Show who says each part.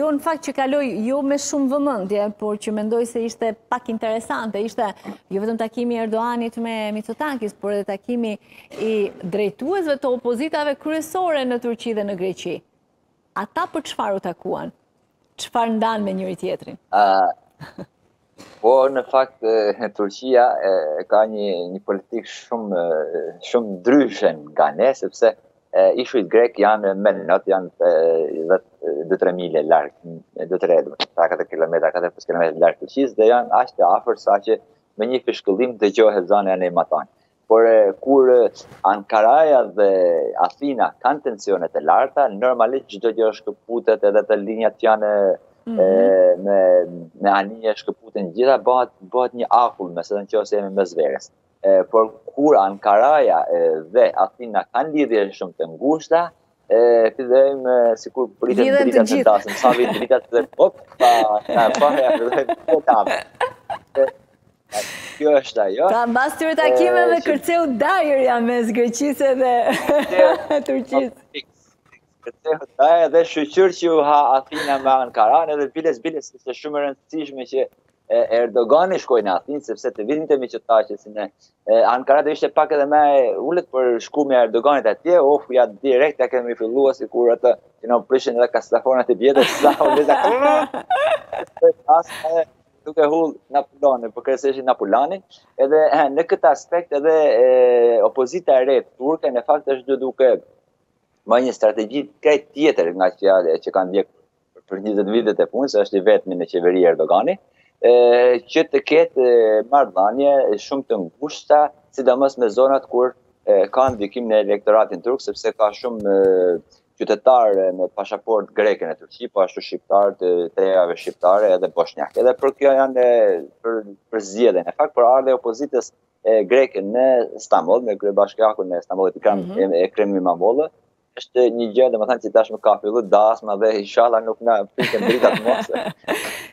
Speaker 1: Kjo në fakt që kaloi jo me shumë vëmendje, por që mendoj se ishte pak interesante, ishte jo vetëm takimi i Erdoganit me Mitsotakis, por edhe takimi i drejtuesve të opozitave kryesore në Turqi dhe në Greqi. Ata për çfarë u takuan? Çfarë ndan me njëri tjetrin?
Speaker 2: Po, në fakt, Turqia ka një politikë shumë ndryshe nga ne, sepse ishujt grek janë menot, janë 2-3 mile larg, 2-3 kilometra, 4-5 kilometra larg Turqisë dhe janë aq të afër sa që me një fishkëllim dëgjohet zana e Matan. Por kur Ankaraja dhe Athina kanë tensionet e larta, normalisht çdo gjë shkëputet, edhe të linjat janë me anije shkëputen gjitha, bëhet një akull, nëse nëse jemi mes verës. Por kur Ankaraja dhe Athina kanë lidhje shumë të ngushta, fillojmë sikur pritet dritat të dasëm, sa vjen dritat dhe kjo është ajo.
Speaker 1: Pra mbas këtyre takimeve kërceu dajërja mes Greqisë dhe Turqisë.
Speaker 2: Kërceu dajërja dhe shoqër që u ha Athina me Ankaran, edhe biles ishte shumë e rëndësishme që Erdogani shkoi në Athinë, sepse të vitin të Mitsotakis në Ankara do ishte pak edhe më ulët për shkumja e Erdoganit atje, ja direkt ja kemi filluar sikur atë, prishin edhe kastafonat e vjetër, sa u leza duke hull Napoleoni, për kryesisht Napolani, edhe në këtë aspekt edhe opozita e re turke në fakt është duke më një strategji krejt tjetër nga që kanë ndjekur për 20 vitet e punës, është i vetmi në qeveri Erdogani, që të ketë marrëdhënie shumë të ngushta, sidomos me zonat kur ka ndikim në elektoratin turk, sepse ka shumë qytetarë me pasaport greke në Turqi, po ashtu shqiptarë të trejave shqiptare edhe bosnjak. Edhe për kjo janë për zgjedhjen. Në fakt, për ardhe opozitës greke në Stamboll, me kryebashkiakun në Stambollit Ekrem İmamoğlu, është një gjë, domethënë që tashmë ka filluar dasma dhe inshallah nuk na pritet dritat mos.